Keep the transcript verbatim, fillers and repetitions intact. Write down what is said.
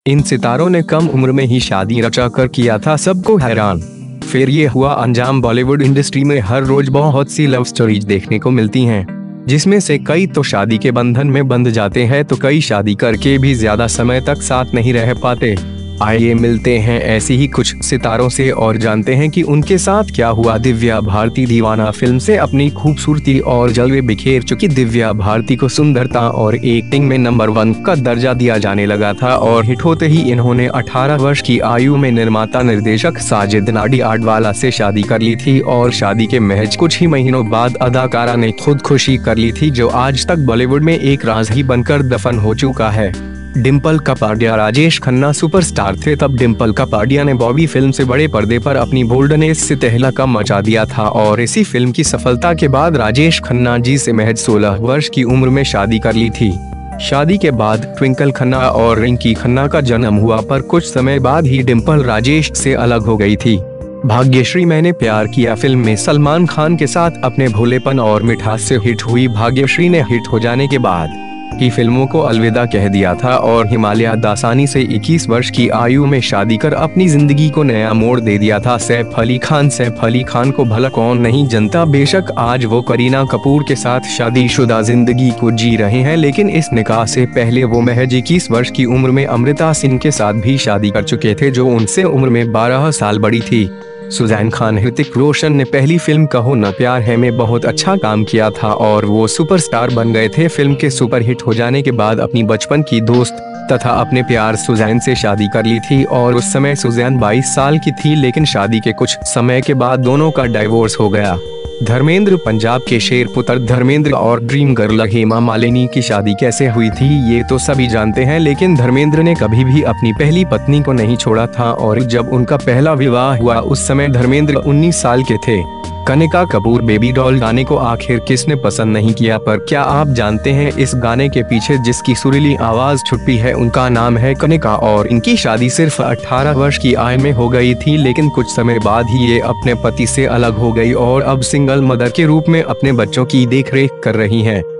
इन सितारों ने कम उम्र में ही शादी रचा कर किया था सबको हैरान। फिर ये हुआ अंजाम। बॉलीवुड इंडस्ट्री में हर रोज बहुत सी लव स्टोरीज देखने को मिलती हैं, जिसमें से कई तो शादी के बंधन में बंध जाते हैं तो कई शादी करके भी ज्यादा समय तक साथ नहीं रह पाते। आइए मिलते हैं ऐसी ही कुछ सितारों से और जानते हैं कि उनके साथ क्या हुआ। दिव्या भारती। दीवाना फिल्म से अपनी खूबसूरती और जलवे बिखेर चुकी दिव्या भारती को सुंदरता और एक्टिंग में नंबर वन का दर्जा दिया जाने लगा था और हिट होते ही इन्होंने अठारह वर्ष की आयु में निर्माता निर्देशक साजिद नाडियाडवाला से शादी कर ली थी और शादी के महज कुछ ही महीनों बाद अदाकारा ने खुदकुशी कर ली थी, जो आज तक बॉलीवुड में एक राज ही बनकर दफन हो चुका है। डिम्पल कपाडिया। राजेश खन्ना सुपरस्टार थे तब डिम्पल कपाडिया ने बॉबी फिल्म से बड़े पर्दे पर अपनी बोल्डनेस से तहलका मचा दिया था और इसी फिल्म की सफलता के बाद राजेश खन्ना जी से महज सोलह वर्ष की उम्र में शादी कर ली थी। शादी के बाद ट्विंकल खन्ना और रिंकी खन्ना का जन्म हुआ, पर कुछ समय बाद ही डिम्पल राजेश से अलग हो गई थी। भाग्यश्री। मैंने प्यार किया फिल्म में सलमान खान के साथ अपने भोलेपन और मिठास से हिट हुई भाग्यश्री ने हिट हो जाने के बाद की फिल्मों को अलविदा कह दिया था और हिमालय दासानी से इक्कीस वर्ष की आयु में शादी कर अपनी जिंदगी को नया मोड़ दे दिया था। सैफ अली खान। सैफ अली खान को भला कौन नहीं जानता, बेशक आज वो करीना कपूर के साथ शादीशुदा जिंदगी को जी रहे हैं, लेकिन इस निकाह से पहले वो महज इक्कीस वर्ष की उम्र में अमृता सिंह के साथ भी शादी कर चुके थे, जो उनसे उम्र में बारह साल बड़ी थी। सुजैन खान। ऋतिक रोशन ने पहली फिल्म कहो न प्यार है में बहुत अच्छा काम किया था और वो सुपरस्टार बन गए थे। फिल्म के सुपरहिट हो जाने के बाद अपनी बचपन की दोस्त तथा अपने प्यार सुजैन से शादी कर ली थी और उस समय सुजैन बाईस साल की थी, लेकिन शादी के कुछ समय के बाद दोनों का डाइवोर्स हो गया। धर्मेंद्र। पंजाब के शेर पुत्र धर्मेंद्र और ड्रीम गर्ल हेमा मालिनी की शादी कैसे हुई थी ये तो सभी जानते हैं, लेकिन धर्मेंद्र ने कभी भी अपनी पहली पत्नी को नहीं छोड़ा था और जब उनका पहला विवाह हुआ उस समय धर्मेंद्र उन्नीस साल के थे। कनिका कपूर। बेबी डॉल गाने को आखिर किसने पसंद नहीं किया, पर क्या आप जानते हैं इस गाने के पीछे जिसकी सुरीली आवाज छुपी है उनका नाम है कनिका और इनकी शादी सिर्फ अठारह वर्ष की आयु में हो गई थी, लेकिन कुछ समय बाद ही ये अपने पति से अलग हो गई और अब सिंगल मदर के रूप में अपने बच्चों की देखरेख कर रही हैं।